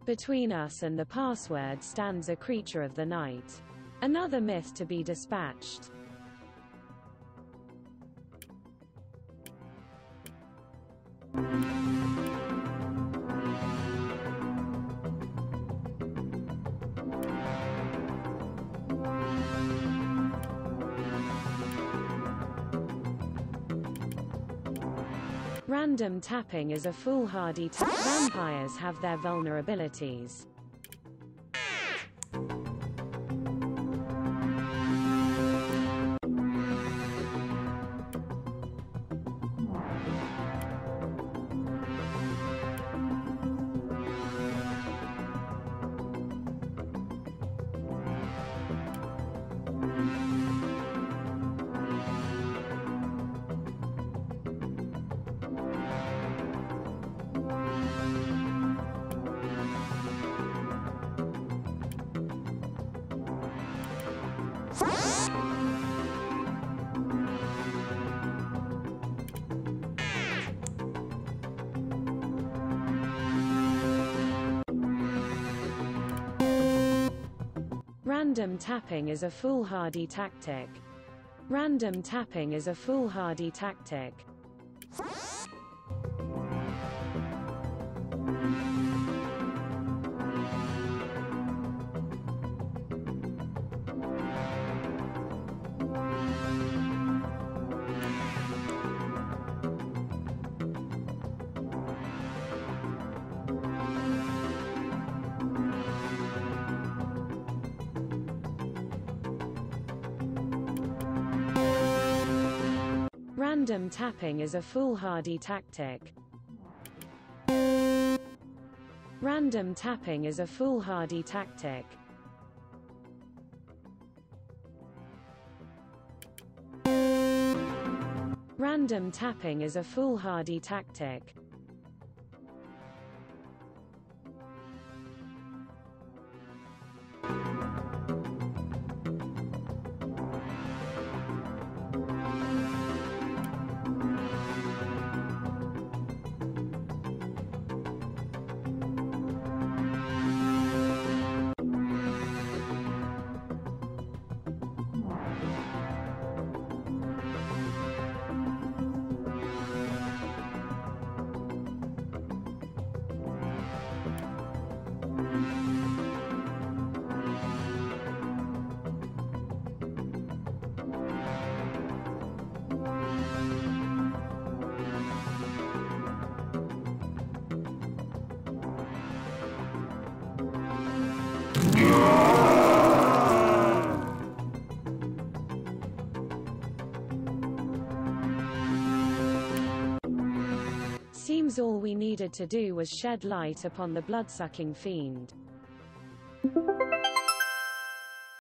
Between us and the password stands a creature of the night. Another myth to be dispatched. Random tapping is a foolhardy tap. Vampires have their vulnerabilities. Random tapping is a foolhardy tactic. Random tapping is a foolhardy tactic. Random tapping is a foolhardy tactic. Random tapping is a foolhardy tactic. Random tapping is a foolhardy tactic. Seems all we needed to do was shed light upon the bloodsucking fiend.